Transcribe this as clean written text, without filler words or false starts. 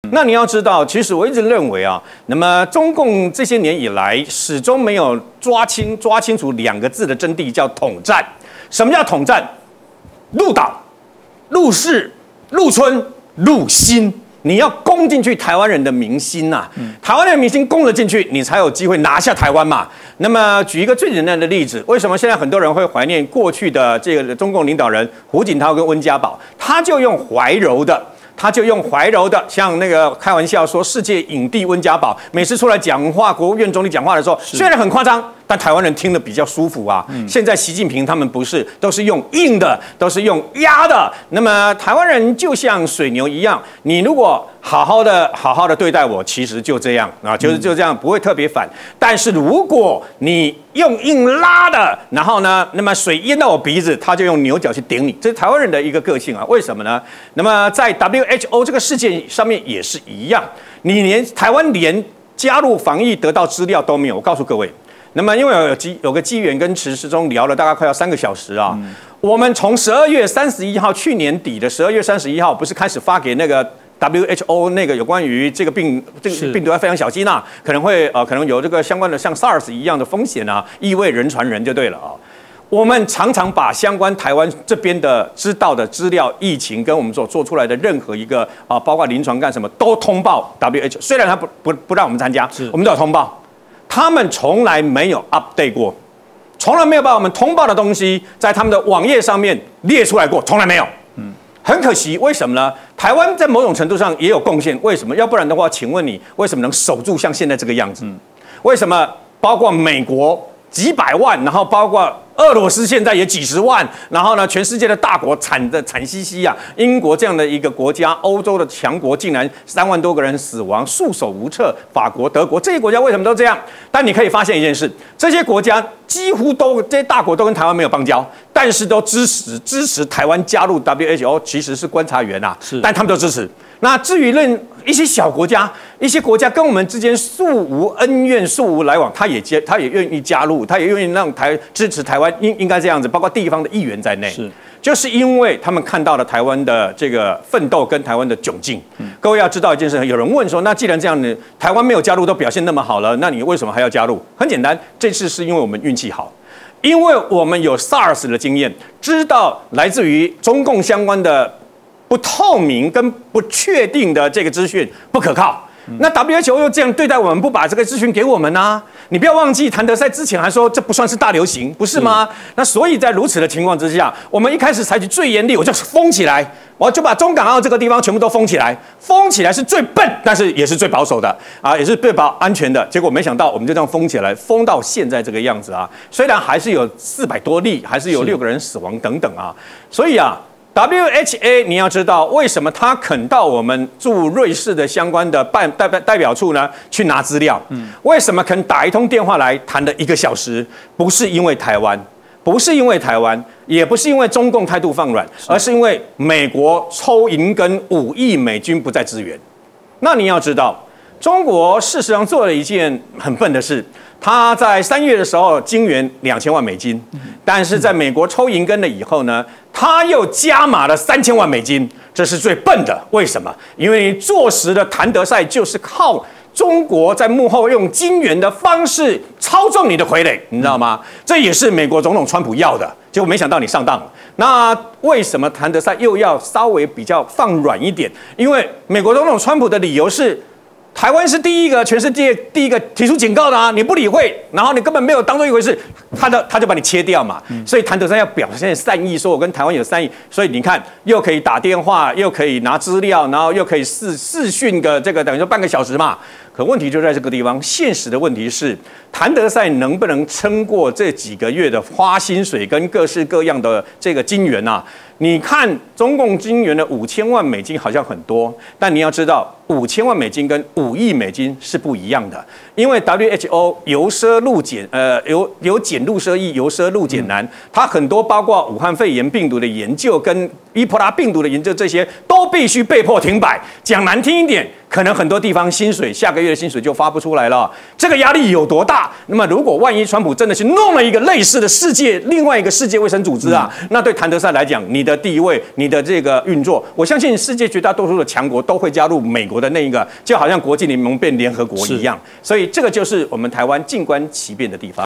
那你要知道，其实我一直认为啊，那么中共这些年以来始终没有抓清楚2个字的真谛，叫统战。什么叫统战？入岛、入市、入村、入心。你要攻进去台湾人的民心呐、台湾人的民心攻了进去，你才有机会拿下台湾嘛。那么举一个最简单的例子，为什么现在很多人会怀念过去的这个中共领导人胡锦涛跟温家宝？他就用怀柔的，像那个开玩笑说世界影帝温家宝，每次出来讲话，国务院总理讲话的时候，虽然很夸张，但台湾人听得比较舒服啊。现在习近平他们不是，都是用硬的，都是用压的。那么台湾人就像水牛一样，你如果好好的对待我，其实就这样啊，就这样，不会特别反。但是如果你用硬拉的，然后呢，那么水淹到我鼻子，他就用牛角去顶你，这是台湾人的一个个性啊。为什么呢？那么在 WHO 这个事件上面也是一样，你台湾连加入防疫得到资料都没有。我告诉各位，那么因为有个机缘跟陈时中聊了大概快要3个小时啊。我们从12月31号，去年底的12月31号，不是开始发给那个WHO 那个有关于这个病毒要非常小心啊，可能有这个相关的像 SARS 一样的风险啊，易为人传人就对了啊。我们常常把相关台湾这边的知道的资料、疫情跟我们所做出来的任何一个包括临床干什么都通报 WHO， 虽然他不让我们参加，我们都有通报，他们从来没有 update 过，从来没有把我们通报的东西在他们的网页上面列出来过，从来没有。很可惜，为什么呢？台湾在某种程度上也有贡献，为什么？要不然的话，请问你为什么能守住像现在这个样子？为什么？包括美国几百万，然后包括俄罗斯现在也几十万，然后呢，全世界的大国惨兮兮啊！英国这样的一个国家，欧洲的强国竟然3万多个人死亡，束手无策。法国、德国这些国家为什么都这样？但你可以发现一件事，这些国家几乎这些大国都跟台湾没有邦交，但是都支持台湾加入 WHO， 其实是观察员啊，但他们都支持。那至于一些小国家，一些国家跟我们之间素无恩怨、素无来往，他也愿意加入，他也愿意让支持台湾，应该这样子，包括地方的议员在内，就是因为他们看到了台湾的这个奋斗跟台湾的窘境。各位要知道一件事，有人问说，那既然这样呢，台湾没有加入都表现那么好了，那你为什么还要加入？很简单，这次是因为我们运气好。因为我们有 SARS 的经验，知道来自于中共相关的不透明跟不确定的这个资讯不可靠。那 WHO 又这样对待我们，不把这个资讯给我们啊？你不要忘记，谭德赛之前还说这不算是大流行，不是吗？那所以在如此的情况之下，我们一开始采取最严厉，我就封起来，我就把中港澳这个地方全部都封起来。封起来是最笨，但是也是最保守的啊，也是最安全的。结果没想到我们就这样封起来，封到现在这个样子啊。虽然还是有400多例，还是有6个人死亡等等啊，所以啊。WHA， 你要知道为什么他肯到我们驻瑞士的相关的代表处呢去拿资料？为什么肯打一通电话来谈了1个小时？不是因为台湾，也不是因为中共态度放软，而是因为美国抽银根5亿美金不再支援。那你要知道，中国事实上做了一件很笨的事。他在3月的时候金援2000万美金，但是在美国抽银根了以后呢，他又加码了3000万美金，这是最笨的。为什么？因为你坐实了谭德赛就是靠中国在幕后用金援的方式操纵你的傀儡，你知道吗？这也是美国总统川普要的，结果没想到你上当了。那为什么谭德赛又要稍微比较放软一点？因为美国总统川普的理由是。台湾是全世界第一个提出警告的啊！你不理会，然后你根本没有当做一回事，他就把你切掉嘛。所以谭德赛要表现善意，说我跟台湾有善意，所以你看又可以打电话，又可以拿资料，然后又可以视讯个这个等于说半个小时嘛。可问题就在这个地方，现实的问题是谭德赛能不能撑过这几个月的花薪水跟各式各样的这个金援啊？你看中共金援的5000万美金好像很多，但你要知道5000万美金跟5亿美金是不一样的，因为 WHO 由奢入俭，由俭入奢易，由奢入俭难。它很多包括武汉肺炎病毒的研究跟伊波拉病毒的研究，这些都必须被迫停摆。讲难听一点， 可能很多地方薪水下个月的薪水就发不出来了，这个压力有多大？那么如果万一川普真的去弄了一个类似的另外一个世界卫生组织啊，那对谭德赛来讲，你的地位、你的这个运作，我相信世界绝大多数的强国都会加入美国的那一个，就好像国际联盟变联合国一样。所以这个就是我们台湾静观其变的地方。